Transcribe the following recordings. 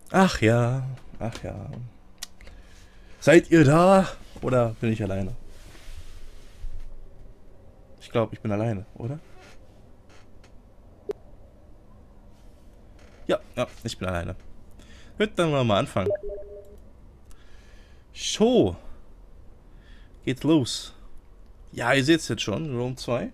Ach ja, ach ja. Seid ihr da? Oder bin ich alleine? Ich glaube, ich bin alleine, oder? Ja, ja, ich bin alleine. Gut, dann wollen wir mal anfangen. So, geht's los. Ja, ihr seht's jetzt schon, Rome 2.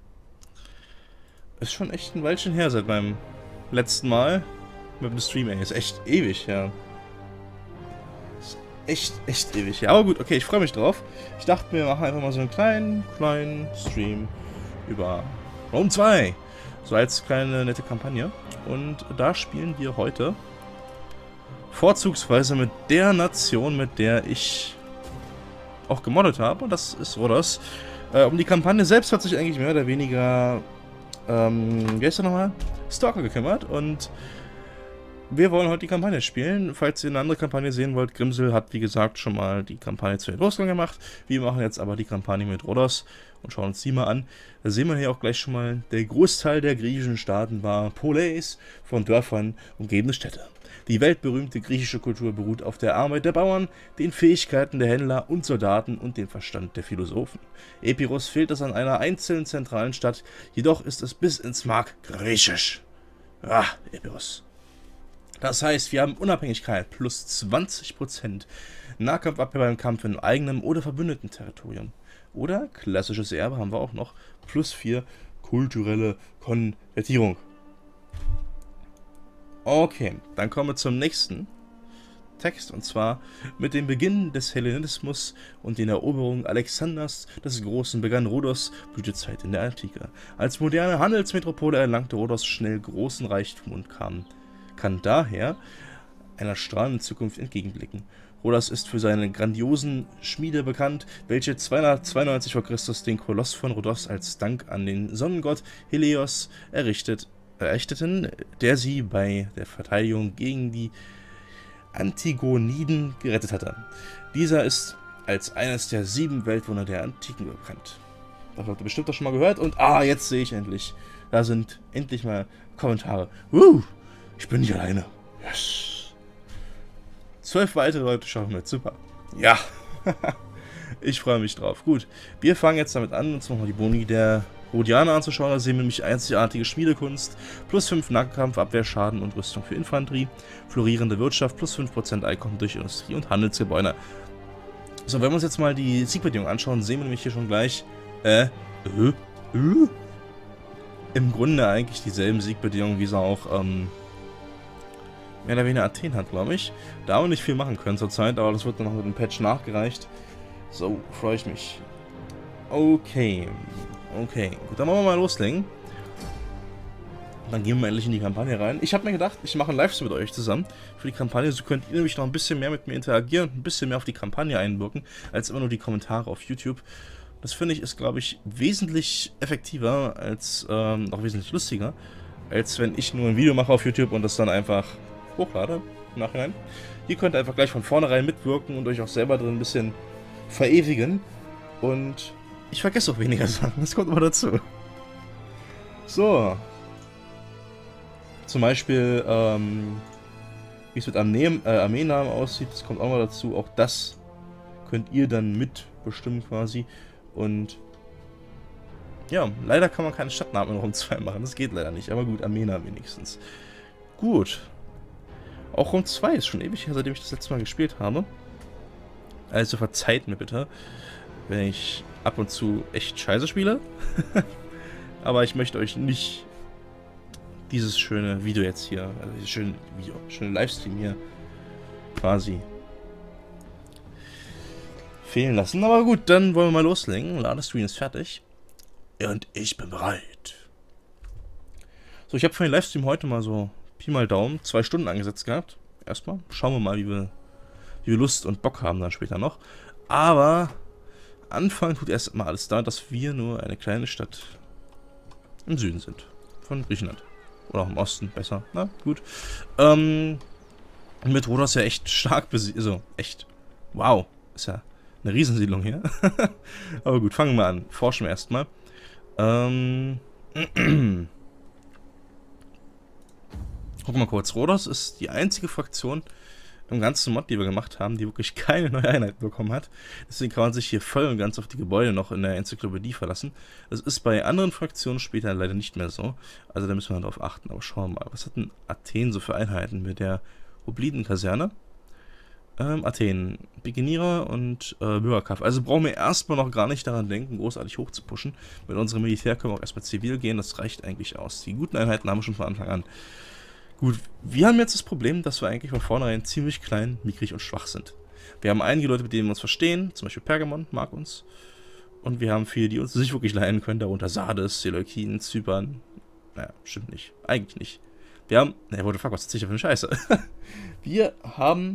Ist schon echt ein Weilchen her seit meinem letzten Mal mit dem Stream, ey. Ist echt ewig, ja. Ist echt ewig, ja. Aber gut, okay, ich freue mich drauf. Ich dachte, wir machen einfach mal so einen kleinen Stream über Rome 2. So als kleine nette Kampagne. Und da spielen wir heute vorzugsweise mit der Nation, mit der ich auch gemoddet habe. Und das ist Rhodos. Um die Kampagne selbst hat sich eigentlich mehr oder weniger, wie heißt der nochmal? Stalker gekümmert. Und wir wollen heute die Kampagne spielen. Falls ihr eine andere Kampagne sehen wollt, Grimsel hat, wie gesagt, schon mal die Kampagne zu den Russland gemacht. Wir machen jetzt aber die Kampagne mit Rhodos und schauen uns die mal an. Da sehen wir hier auch gleich schon mal, der Großteil der griechischen Staaten war Poleis, von Dörfern umgebene Städte. Die weltberühmte griechische Kultur beruht auf der Arbeit der Bauern, den Fähigkeiten der Händler und Soldaten und dem Verstand der Philosophen. Epirus fehlt es an einer einzelnen zentralen Stadt, jedoch ist es bis ins Mark griechisch. Ah, Epirus. Das heißt, wir haben Unabhängigkeit plus 20%, Nahkampfabwehr beim Kampf in eigenem oder verbündeten Territorium. Oder klassisches Erbe haben wir auch noch, plus 4 kulturelle Konvertierung. Okay, dann kommen wir zum nächsten Text, und zwar: Mit dem Beginn des Hellenismus und den Eroberungen Alexanders des Großen begann Rhodos Blütezeit in der Antike. Als moderne Handelsmetropole erlangte Rhodos schnell großen Reichtum und kann daher einer strahlenden Zukunft entgegenblicken. Rhodos ist für seine grandiosen Schmiede bekannt, welche 292 v. Chr. den Koloss von Rhodos als Dank an den Sonnengott Helios errichteten, der sie bei der Verteidigung gegen die Antigoniden gerettet hatte. Dieser ist als eines der 7 Weltwunder der Antiken bekannt. Das habt ihr bestimmt doch schon mal gehört. Und jetzt sehe ich endlich. Da sind endlich mal Kommentare. Ich bin nicht alleine. Yes. 12 weitere Leute schauen mit. Super. Ja. Ich freue mich drauf. Gut. Wir fangen jetzt damit an, uns nochmal die Boni der Rhodianer anzuschauen. Da sehen wir nämlich einzigartige Schmiedekunst, plus 5 Nahkampf, Abwehrschaden und Rüstung für Infanterie, florierende Wirtschaft, plus 5% Einkommen durch Industrie und Handelsgebäude. So, wenn wir uns jetzt mal die Siegbedingungen anschauen, sehen wir nämlich hier schon gleich, im Grunde eigentlich dieselben Siegbedingungen, wie sie auch, mehr oder weniger Athen hat, glaube ich. Da haben wir nicht viel machen können zurzeit, aber das wird dann noch mit dem Patch nachgereicht. So, freue ich mich. Okay, gut, dann wollen wir mal loslegen. Dann gehen wir endlich in die Kampagne rein. Ich habe mir gedacht, ich mache einen Livestream mit euch zusammen für die Kampagne. So könnt ihr nämlich noch ein bisschen mehr mit mir interagieren und ein bisschen mehr auf die Kampagne einwirken, als immer nur die Kommentare auf YouTube. Das finde ich ist, glaube ich, wesentlich effektiver, als auch wesentlich lustiger, als wenn ich nur ein Video mache auf YouTube und das dann einfach hochlade im Nachhinein. Ihr könnt einfach gleich von vornherein mitwirken und euch auch selber drin ein bisschen verewigen. Und ich vergesse auch weniger Sachen, das kommt immer dazu. So. Zum Beispiel, wie es mit Armeennamen aussieht, das kommt auch mal dazu. Auch das könnt ihr dann mitbestimmen quasi. Und ja, leider kann man keine Stadtnamen in Rome 2 machen, das geht leider nicht. Aber gut, Armeennamen wenigstens. Gut. Auch Rome 2 ist schon ewig her, seitdem ich das letzte Mal gespielt habe. Also verzeiht mir bitte, wenn ich ab und zu echt scheiße spiele. Aber ich möchte euch nicht dieses schöne Video jetzt hier, also dieses schöne Livestream hier quasi fehlen lassen. Aber gut, dann wollen wir mal loslegen. Ladescreen ist fertig. Und ich bin bereit. So, ich habe für den Livestream heute mal so Pi mal Daumen 2 Stunden angesetzt gehabt. Erstmal. Schauen wir mal, wie wir Lust und Bock haben dann später noch. Aber anfangen tut erst mal alles da, dass wir nur eine kleine Stadt im Süden sind. Von Griechenland. Oder auch im Osten, besser. Na, gut. Mit Rhodos ja echt stark besiedelt. Also, echt. Wow. Ist ja eine Riesensiedlung hier. Aber gut, fangen wir an. Forschen wir erstmal. Guck mal kurz, Rhodos ist die einzige Fraktion im ganzen Mod, die wir gemacht haben, die wirklich keine neue Einheit bekommen hat. Deswegen kann man sich hier voll und ganz auf die Gebäude noch in der Enzyklopädie verlassen. Das ist bei anderen Fraktionen später leider nicht mehr so. Also da müssen wir darauf achten. Aber schauen wir mal, was hat denn Athen so für Einheiten mit der Hoplitenkaserne? Athen, Pikinierer und Bürgerkampf. Also brauchen wir erstmal noch gar nicht daran denken, großartig hoch zu pushen. Mit unserem Militär können wir auch erstmal zivil gehen, das reicht eigentlich aus. Die guten Einheiten haben wir schon von Anfang an. Gut, wir haben jetzt das Problem, dass wir eigentlich von vornherein ziemlich klein, mickrig und schwach sind. Wir haben einige Leute, mit denen wir uns verstehen, zum Beispiel Pergamon mag uns. Und wir haben viele, die uns nicht wirklich leiden können, darunter Sardes, Seleukiden, Zypern. Naja, stimmt nicht. Eigentlich nicht. Wir haben... Ne, what the fuck, was ist das für eine Scheiße? Wir haben...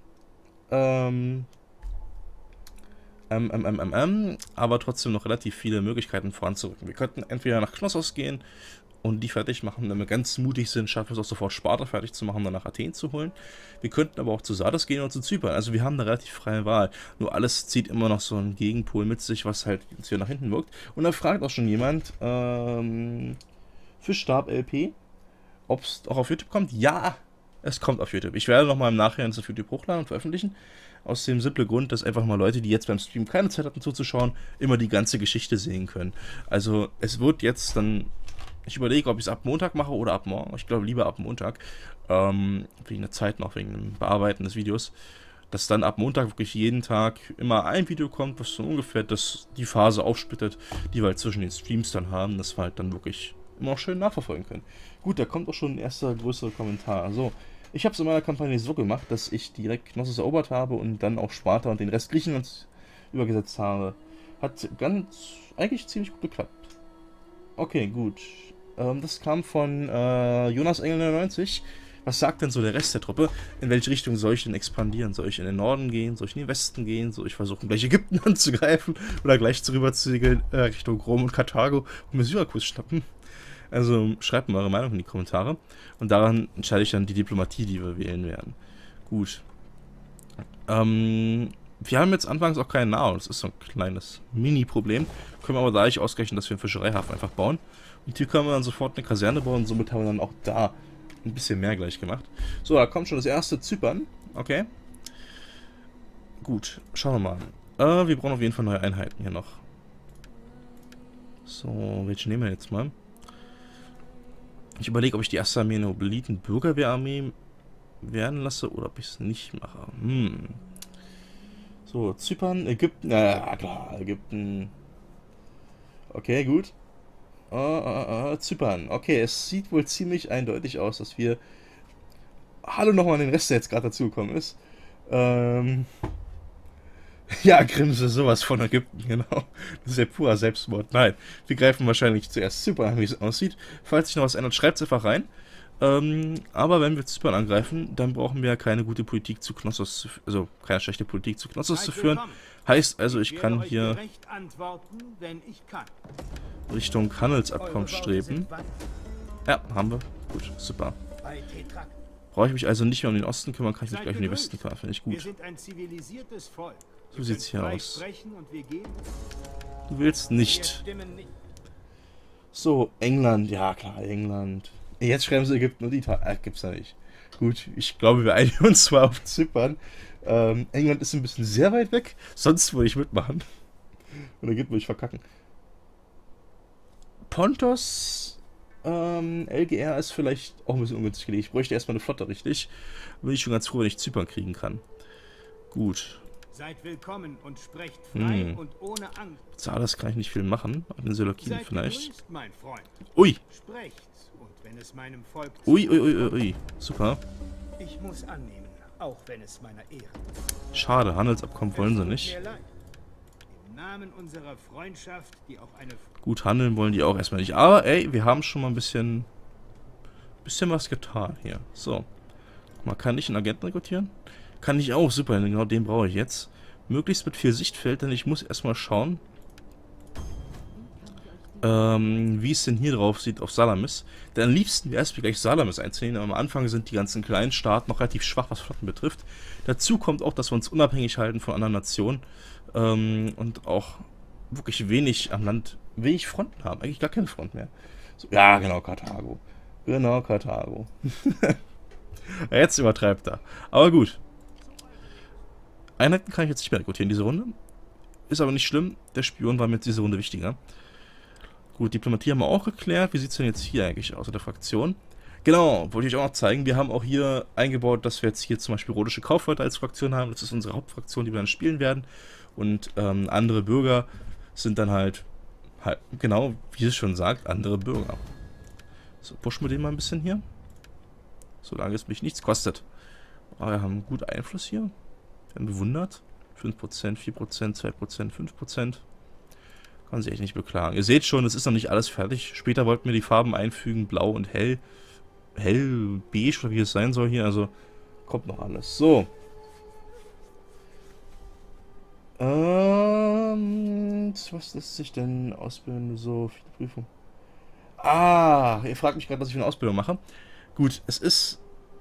aber trotzdem noch relativ viele Möglichkeiten voranzurücken. Wir könnten entweder nach Knossos gehen und die fertig machen. Wenn wir ganz mutig sind, schaffen wir es auch sofort Sparta fertig zu machen und dann nach Athen zu holen. Wir könnten aber auch zu Sardes gehen oder zu Zypern. Also wir haben eine relativ freie Wahl. Nur alles zieht immer noch so einen Gegenpol mit sich, was halt uns hier nach hinten wirkt. Und da fragt auch schon jemand, Fischstab LP, ob es auch auf YouTube kommt. Ja, es kommt auf YouTube. Ich werde nochmal im Nachhinein das auf YouTube hochladen und veröffentlichen. Aus dem simplen Grund, dass einfach mal Leute, die jetzt beim Stream keine Zeit hatten zuzuschauen, immer die ganze Geschichte sehen können. Also es wird jetzt dann... Ich überlege, ob ich es ab Montag mache oder ab morgen. Ich glaube lieber ab Montag. Wegen der Zeit noch, wegen dem Bearbeiten des Videos. Dass dann ab Montag wirklich jeden Tag immer ein Video kommt, was so ungefähr die Phase aufsplittet, die wir halt zwischen den Streams dann haben, dass wir halt dann wirklich immer auch schön nachverfolgen können. Gut, da kommt auch schon ein erster größerer Kommentar. Also, ich habe es in meiner Kampagne so gemacht, dass ich direkt Knossos erobert habe und dann auch Sparta und den Rest Griechenlands übergesetzt habe. Hat eigentlich ziemlich gut geklappt. Okay, gut. Das kam von Jonas Engel 99. Was sagt denn so der Rest der Truppe? In welche Richtung soll ich denn expandieren? Soll ich in den Norden gehen? Soll ich in den Westen gehen? Soll ich versuchen, gleich Ägypten anzugreifen? Oder gleich rüber zu segeln Richtung Rom und Karthago und mir Syrakus schnappen? Also schreibt mal eure Meinung in die Kommentare. Und daran entscheide ich dann die Diplomatie, die wir wählen werden. Gut. Wir haben jetzt anfangs auch keinen Nahen. Das ist so ein kleines Mini-Problem. Können wir aber dadurch ausgleichen, dass wir einen Fischereihafen einfach bauen. Und hier können wir dann sofort eine Kaserne bauen. Und somit haben wir dann auch da ein bisschen mehr gleich gemacht. So, da kommt schon das erste Zypern. Okay. Gut, schauen wir mal. Wir brauchen auf jeden Fall neue Einheiten hier noch. So, welche nehmen wir jetzt mal? Ich überlege, ob ich die erste Armee eine Hopliten-Bürgerwehrarmee werden lasse oder ob ich es nicht mache. So, Zypern, Ägypten. Klar, Ägypten. Okay, gut. Zypern. Okay, es sieht wohl ziemlich eindeutig aus, dass wir... Hallo nochmal an den Rest, der jetzt gerade dazugekommen ist. Ja, Grimse, sowas von Ägypten, genau. Das ist ja purer Selbstmord. Nein, wir greifen wahrscheinlich zuerst Zypern an, wie es aussieht. Falls sich noch was ändert, schreibt es einfach rein. Aber wenn wir Zypern angreifen, dann brauchen wir keine gute Politik zu Knossos, also keine schlechte Politik zu Knossos zu führen. Heißt also, ich kann hier Richtung Handelsabkommen streben. Ja, haben wir. Gut, super. Brauche ich mich also nicht mehr um den Osten kümmern, kann ich mich gleich um den Westen kümmern, finde ich gut. So sieht es hier aus. Du willst nicht. So, England, ja klar, England. Jetzt schreiben sie Ägypten und Italien. Gibt's ja nicht. Gut, ich glaube, wir einigen uns zwar auf Zypern. England ist ein bisschen sehr weit weg, sonst würde ich mitmachen. Und Ägypten würde ich verkacken. Pontos, LGR ist vielleicht auch ein bisschen ungünstig gelegt. Ich bräuchte erstmal eine Flotte, richtig. Bin ich schon ganz froh, wenn ich Zypern kriegen kann. Gut. Seid willkommen und sprecht frei und ohne Angst. Sardes kann ich nicht viel machen. An den Seleukiden vielleicht. Gegrüßt, mein Freund. Ui. Sprecht, und wenn es meinem Volk Ui. Super. Ich muss annehmen, auch wenn es meiner Ehre. Schade, Handelsabkommen wollen sie nicht. Im Namen unserer Freundschaft, die auch eine... Gut, handeln wollen die auch erstmal nicht. Aber ey, wir haben schon mal ein bisschen was getan hier. So. Guck mal, kann ich einen Agenten rekrutieren? Kann ich auch, super, genau den brauche ich jetzt. Möglichst mit viel Sichtfeld, denn ich muss erstmal schauen, wie es denn hier drauf sieht auf Salamis. Denn am liebsten wäre es, gleich Salamis einzunehmen. Am Anfang sind die ganzen kleinen Staaten noch relativ schwach, was Flotten betrifft. Dazu kommt auch, dass wir uns unabhängig halten von anderen Nationen und auch wirklich wenig am Land, wenig Fronten haben. Eigentlich gar keine Front mehr. So, ja, genau, Karthago. Genau, Karthago. Jetzt übertreibt er. Aber gut. Einheiten kann ich jetzt nicht mehr rekrutieren, diese Runde. Ist aber nicht schlimm. Der Spion war mir jetzt diese Runde wichtiger. Gut, Diplomatie haben wir auch geklärt. Wie sieht es denn jetzt hier eigentlich aus, in der Fraktion? Genau, wollte ich euch auch noch zeigen. Wir haben auch hier eingebaut, dass wir jetzt hier zum Beispiel rhodische Kaufleute als Fraktion haben. Das ist unsere Hauptfraktion, die wir dann spielen werden. Und andere Bürger sind dann halt, genau, wie es schon sagt, andere Bürger. So, pushen wir den mal ein bisschen hier. Solange es mich nichts kostet. Aber wir haben gut Einfluss hier. Wir haben bewundert. 5%, 4%, 2%, 5%. Kann sich echt nicht beklagen. Ihr seht schon, es ist noch nicht alles fertig. Später wollten wir die Farben einfügen, blau und hell. Hell, beige oder wie es sein soll hier. Also kommt noch alles. So. Was lässt sich denn ausbilden? So viele Prüfungen. Ah, ihr fragt mich gerade, was ich für eine Ausbildung mache. Gut, es ist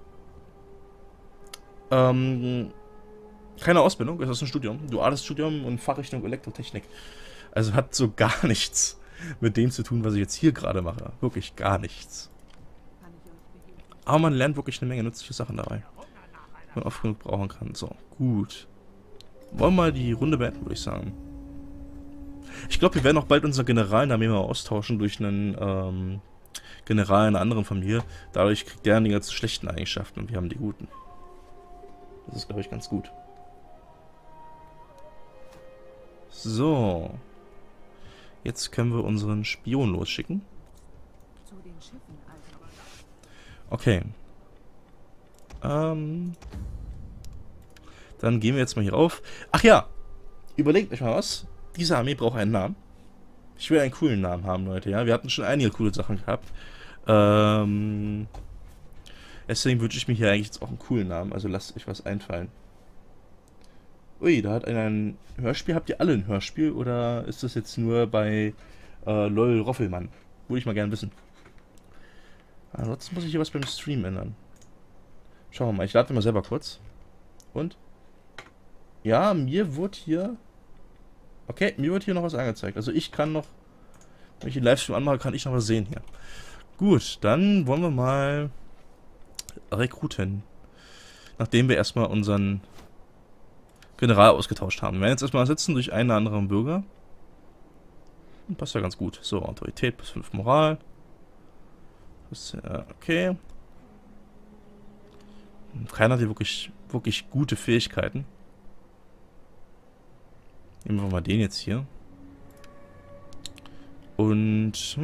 keine Ausbildung, es ist ein Studium. Duales Studium und Fachrichtung Elektrotechnik. Also hat so gar nichts mit dem zu tun, was ich jetzt hier gerade mache. Wirklich gar nichts. Aber man lernt wirklich eine Menge nützliche Sachen dabei. Die man oft genug brauchen kann. So, gut. Wollen wir mal die Runde beenden, würde ich sagen. Ich glaube, wir werden auch bald unseren Generalnamen mal austauschen durch einen General einer anderen Familie. Dadurch kriegt der die ganzen schlechten Eigenschaften und wir haben die guten. Das ist, glaube ich, ganz gut. So. Jetzt können wir unseren Spion losschicken. Okay. Dann gehen wir jetzt mal hier rauf. Ach ja, überlegt euch mal was. Diese Armee braucht einen Namen. Ich will einen coolen Namen haben, Leute. Ja, wir hatten schon einige coole Sachen gehabt. Deswegen wünsche ich mir hier eigentlich jetzt auch einen coolen Namen. Also lasst euch was einfallen. Ui, da hat einer ein Hörspiel. Habt ihr alle ein Hörspiel? Oder ist das jetzt nur bei LOL Roffelmann? Würde ich mal gerne wissen. Ansonsten muss ich hier was beim Stream ändern. Schauen wir mal. Ich lade mal selber kurz. Und? Ja, mir wurde hier... Okay, mir wird hier noch was angezeigt. Also ich kann noch... Wenn ich den Livestream anmache, kann ich noch was sehen hier. Gut, dann wollen wir mal... rekruten. Nachdem wir erstmal unseren General ausgetauscht haben. Wir werden jetzt erstmal ersetzen durch einen anderen Bürger. Passt ja ganz gut. So, Autorität plus 5 Moral. Okay. Keiner hat hier wirklich gute Fähigkeiten. Nehmen wir mal den jetzt hier. Und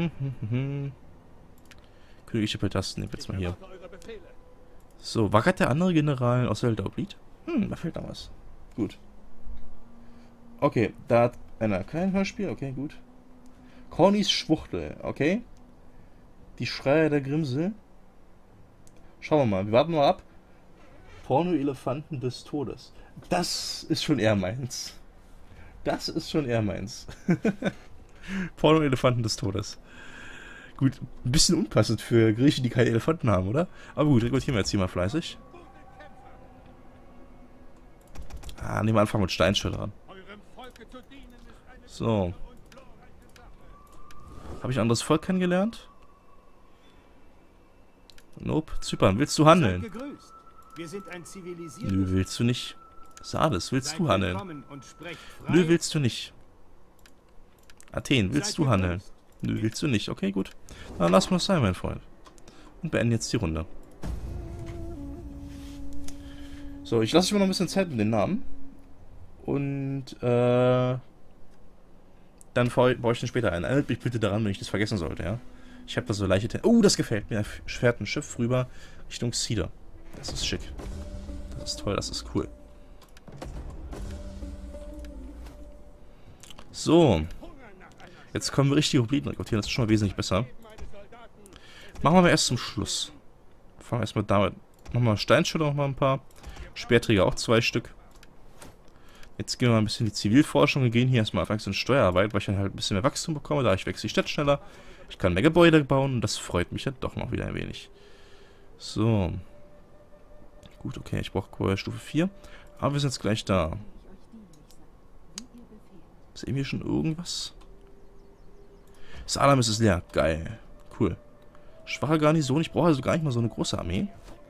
königliche Peltasten nehmen wir jetzt mal hier. So, wackert der andere General aus der Oblied? Da fehlt noch was. Gut. Okay, da hat einer kein Hörspiel. Okay, gut. Cornys Schwuchtel. Okay. Die Schreier der Grimsel. Schauen wir mal. Wir warten mal ab. Porno-Elefanten des Todes. Das ist schon eher meins. Das ist schon eher meins. Porno-Elefanten des Todes. Gut, ein bisschen unpassend für Griechen, die keine Elefanten haben, oder? Aber gut, rekrutieren wir jetzt hier mal fleißig. Nehmen wir anfangen mit Steinschüttern. So. Habe ich ein anderes Volk kennengelernt? Nope. Zypern, willst du handeln? Nö, willst du nicht. Sardes, willst du handeln? Nö, willst du nicht. Athen, willst du handeln? Nö, willst du nicht. Okay, gut. Dann lassen wir es sein, mein Freund. Und beenden jetzt die Runde. So, ich lasse euch mal noch ein bisschen Zeit mit den Namen. Und, dann baue ich den später ein. Erinnert mich bitte daran, wenn ich das vergessen sollte, ja? Ich habe da so leichte... Oh, das gefällt mir. Da fährt ein Schiff rüber Richtung Cedar. Das ist schick. Das ist toll, das ist cool. So. Jetzt können wir richtige Hopliten rekrutieren. Das ist schon mal wesentlich besser. Machen wir aber erst zum Schluss. Fangen wir erstmal damit. Machen wir Steinschütter noch mal ein paar. Speerträger auch 2 Stück. Jetzt gehen wir mal ein bisschen in die Zivilforschung. Wir gehen hier erstmal auf in Steuerarbeit, weil ich dann halt ein bisschen mehr Wachstum bekomme. Da ich wächst die Stadt schneller. Ich kann mehr Gebäude bauen und das freut mich ja doch noch wieder ein wenig. So. Gut, okay, ich brauche Stufe 4. Aber wir sind jetzt gleich da. Sehen wir schon irgendwas? Salam ist es leer. Geil. Cool. Schwache Garnison. Ich brauche also gar nicht mal so eine große Armee.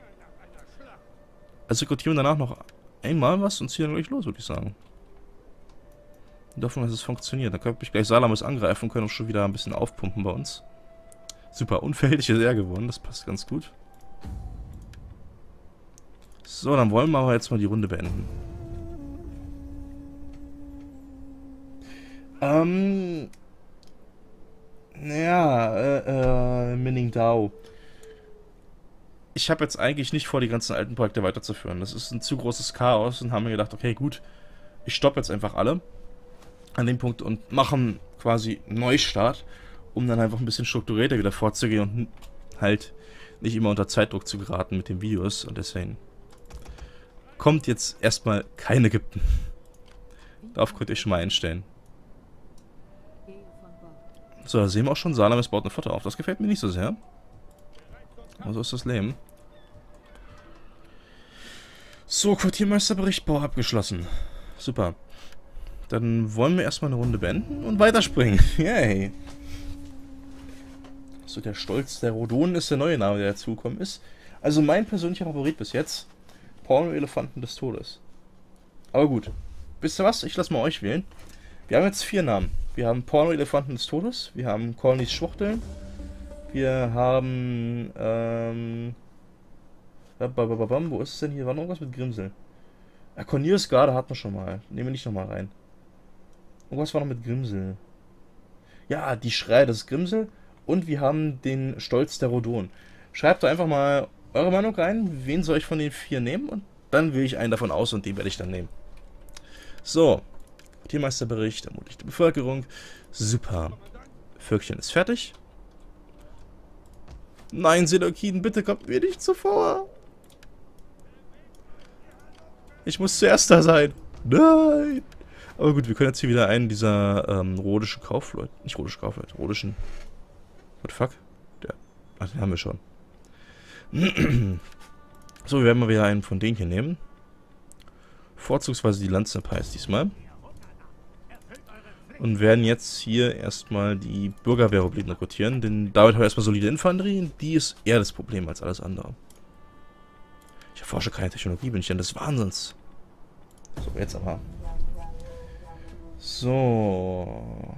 Also rekrutieren wir danach noch einmal was und ziehen dann gleich los, würde ich sagen. Und hoffen, dass es funktioniert. Dann könnte ich gleich Salamis angreifen und können auch schon wieder ein bisschen aufpumpen bei uns. Super, unverhältliche Seher gewonnen. Das passt ganz gut. So, dann wollen wir aber jetzt mal die Runde beenden. Minning Dao. Ich habe jetzt eigentlich nicht vor, die ganzen alten Projekte weiterzuführen. Das ist ein zu großes Chaos und haben mir gedacht, okay, gut, ich stoppe jetzt einfach alle an dem Punkt und machen quasi einen Neustart, um dann einfach ein bisschen strukturierter wieder vorzugehen und halt nicht immer unter Zeitdruck zu geraten mit den Videos. Und deswegen kommt jetzt erstmal kein Ägypten. Darauf könnt ihr schon mal einstellen. So, da sehen wir auch schon, Salamis baut eine Flotte auf. Das gefällt mir nicht so sehr. Aber so ist das Leben. So, Quartiermeisterbericht, Bau abgeschlossen. Super. Dann wollen wir erstmal eine Runde beenden und weiterspringen. Yay. So, der Stolz der Rhodonen ist der neue Name, der dazugekommen ist. Also mein persönlicher Favorit bis jetzt. Porno-Elefanten des Todes. Aber gut. Wisst ihr was? Ich lasse mal euch wählen. Wir haben jetzt 4 Namen. Wir haben Porno-Elefanten des Todes. Wir haben Cornys Schwuchteln. Wir haben, wo ist es denn hier? War noch was mit Grimsel? Ja, Cornelius Garde hatten wir schon mal. Nehmen wir nicht nochmal rein. Und was war noch mit Grimsel? Ja, die Schreie des Grimsel. Und wir haben den Stolz der Rhodonen. Schreibt doch einfach mal eure Meinung rein. Wen soll ich von den 4 nehmen? Und dann wähle ich einen davon aus und den werde ich dann nehmen. So. Tiermeisterbericht, ermutigte Bevölkerung. Super. Völkchen ist fertig. Nein, Seleukiden, bitte kommt mir nicht zuvor. Ich muss zuerst da sein. Nein. Aber gut, wir können jetzt hier wieder einen dieser rhodischen Kaufleute. Nicht rhodische Kaufleute, rhodischen. What the fuck? Ach, den haben wir schon. So, wir werden mal wieder einen von denen hier nehmen. Vorzugsweise die Lanzenpais diesmal. Und werden jetzt hier erstmal die Bürgerwehrhopliten rekrutieren, denn damit haben wir erstmal solide Infanterie, die ist eher das Problem als alles andere. Ich erforsche keine Technologie, bin ich denn des Wahnsinns? So, jetzt aber. So.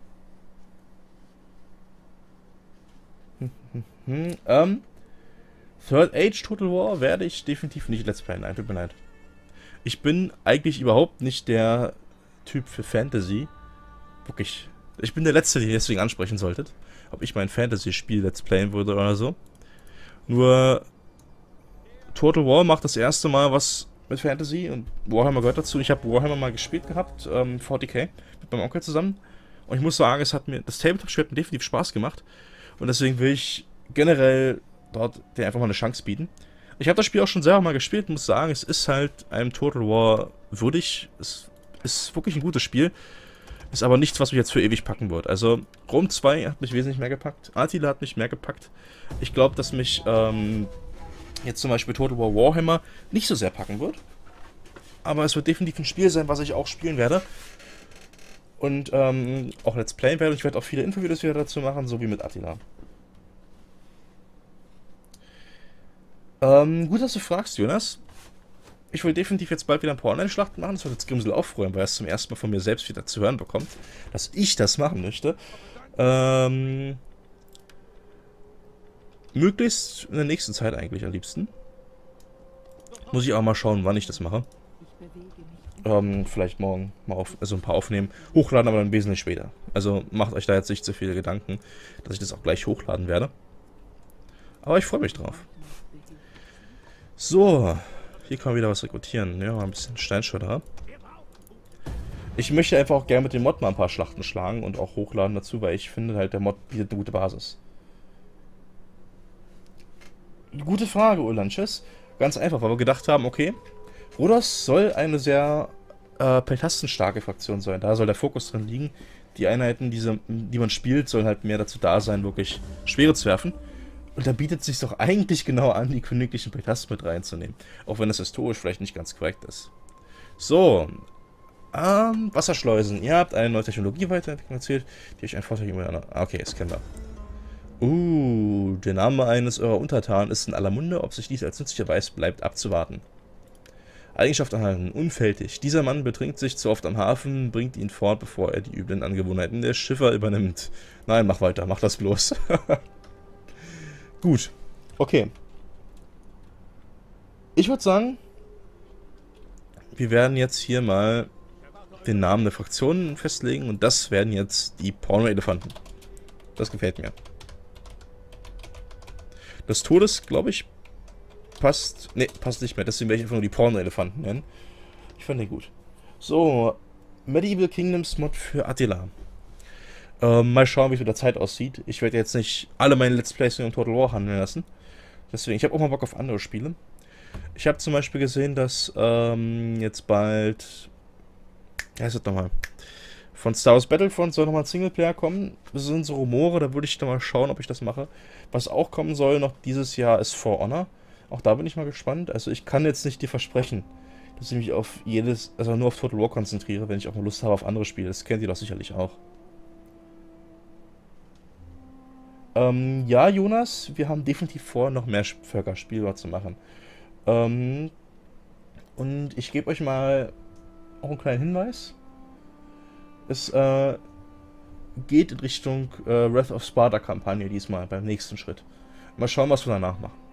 Third Age Total War werde ich definitiv nicht Let's Playen, nein, tut mir leid. Ich bin eigentlich überhaupt nicht der Typ für Fantasy. Wirklich. Ich bin der Letzte, den ihr deswegen ansprechen solltet. Ob ich mein Fantasy-Spiel Let's Playen würde oder so. Nur Total War macht das erste Mal was mit Fantasy und Warhammer gehört dazu. Ich habe Warhammer mal gespielt gehabt, 40k, mit meinem Onkel zusammen. Und ich muss sagen, das Tabletop-Spiel hat mir definitiv Spaß gemacht. Und deswegen will ich generell dort dir einfach mal eine Chance bieten. Ich habe das Spiel auch schon selber mal gespielt und muss sagen, es ist halt einem Total War würdig. Es ist wirklich ein gutes Spiel. Ist aber nichts, was mich jetzt für ewig packen wird. Also, Rom 2 hat mich wesentlich mehr gepackt. Attila hat mich mehr gepackt. Ich glaube, dass mich jetzt zum Beispiel Total War Warhammer nicht so sehr packen wird. Aber es wird definitiv ein Spiel sein, was ich auch spielen werde. Und auch Let's Playen werde. Ich werde auch viele Infovideos wieder dazu machen, so wie mit Attila. Gut, dass du fragst, Jonas. Ich will definitiv jetzt bald wieder ein paar Online-Schlachten machen. Das wird jetzt Grimsel auch freuen, weil er es zum ersten Mal von mir selbst wieder zu hören bekommt, dass ich das machen möchte. Möglichst in der nächsten Zeit eigentlich am liebsten. Muss ich auch mal schauen, wann ich das mache. Vielleicht morgen mal ein paar aufnehmen. Hochladen aber dann wesentlich später. Also macht euch da jetzt nicht zu viele Gedanken, dass ich das auch gleich hochladen werde. Aber ich freue mich drauf. So. Hier kann man wieder was rekrutieren. Ja, ein bisschen Steinschleuderer. Ich möchte einfach auch gerne mit dem Mod mal ein paar Schlachten schlagen und auch hochladen dazu, weil ich finde halt, der Mod bietet eine gute Basis. Gute Frage, Ulanches. Ganz einfach, weil wir gedacht haben, okay, Rhodos soll eine sehr peltastenstarke Fraktion sein. Da soll der Fokus drin liegen. Die Einheiten, die man spielt, sollen halt mehr dazu da sein, wirklich Schwere zu werfen. Und da bietet es sich doch eigentlich genau an, die königlichen Peltasten mit reinzunehmen. Auch wenn das historisch vielleicht nicht ganz korrekt ist. So. Wasserschleusen. Ihr habt eine neue Technologie weiterentwickelt, die euch einen Vorteil gegenüber. Okay, das kennen wir. Der Name eines eurer Untertanen ist in aller Munde. Ob sich dies als nützlich erweist, bleibt abzuwarten. Eigenschaft erhalten, unfältig. Dieser Mann betrinkt sich zu oft am Hafen, bringt ihn fort, bevor er die üblen Angewohnheiten der Schiffer übernimmt. Nein, mach weiter, mach das bloß. Gut, okay. Ich würde sagen, wir werden jetzt hier mal den Namen der Fraktion festlegen und das werden jetzt die Porno-Elefanten. Das gefällt mir. Das Todes, glaube ich, passt. Ne, passt nicht mehr. Deswegen werde ich einfach nur die Porno-Elefanten nennen. Ich fand den gut. So, Medieval Kingdoms Mod für Attila. Mal schauen, wie es mit der Zeit aussieht. Ich werde jetzt nicht alle meine Let's Plays in Total War handeln lassen. Deswegen, ich habe auch mal Bock auf andere Spiele. Ich habe zum Beispiel gesehen, dass jetzt bald. Ja, ist das nochmal? Von Star Wars Battlefront soll nochmal ein Singleplayer kommen. Das sind so Rumore, da würde ich dann mal schauen, ob ich das mache. Was auch kommen soll noch dieses Jahr ist For Honor. Auch da bin ich mal gespannt. Also ich kann jetzt nicht dir versprechen, dass ich mich auf jedes, also nur auf Total War konzentriere, wenn ich auch mal Lust habe auf andere Spiele. Das kennt ihr doch sicherlich auch. Ja, Jonas, wir haben definitiv vor, noch mehr Völker spielbar zu machen. Und ich gebe euch mal auch einen kleinen Hinweis. Es geht in Richtung Wrath of Sparta Kampagne diesmal beim nächsten Schritt. Mal schauen, was wir danach machen.